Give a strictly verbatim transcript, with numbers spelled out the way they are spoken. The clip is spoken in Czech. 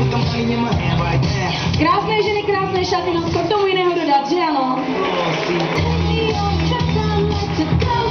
Krásné ženy, krásné šaty, no co k tomu jiného dodat, že ano?